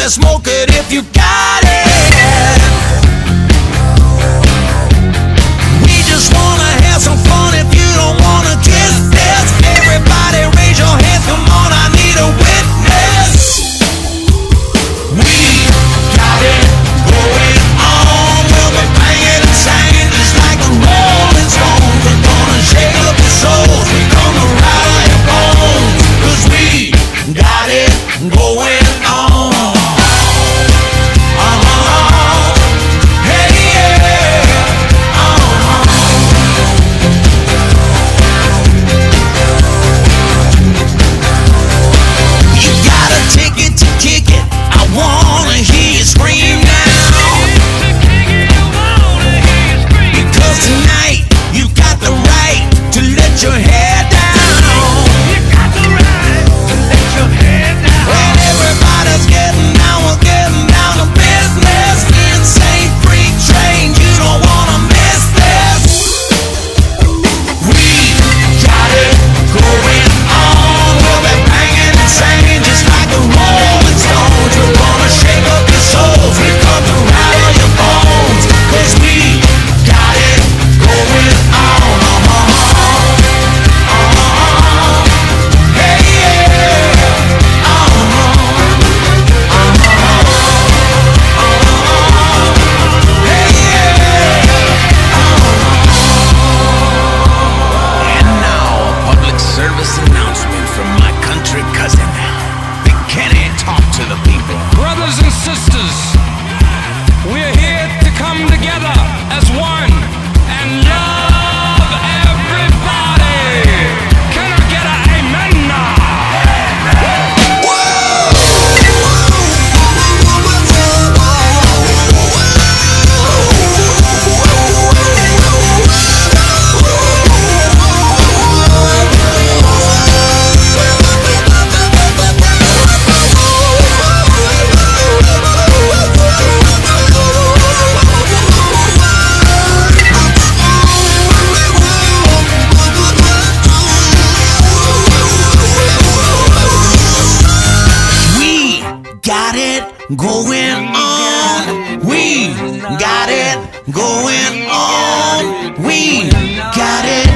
to smoke it if you got it. We just wanna have some fun if you don't wanna kiss this. Everybody raise your hands, come on, I need a witness. We got it going on, we'll be banging and singing just like the Rolling Stones. We're gonna shake up your souls, we're gonna rattle your bones, 'cause we got it going on. Hey, yeah. You got a ticket to kick it, I wanna hear you scream now. Because tonight you got the right to let your hair down. You got the right to let your hair down. When everybody's getting down, we're getting down to business. Insane freak train, you don't wanna miss this. We got it going on, we'll be banging and singing just like the Rolling Stones. We're gonna shake up your souls, we come to rattle your bones, 'cause we got it going on. Hey, yeah. Hey, yeah. And now, a public service announcement from my country cousin, Big Kenny. Talk to the people. Brothers and sisters, we're here to come together as one and love everybody. Can I get an amen now? Got it going on. We got it going on. We got it.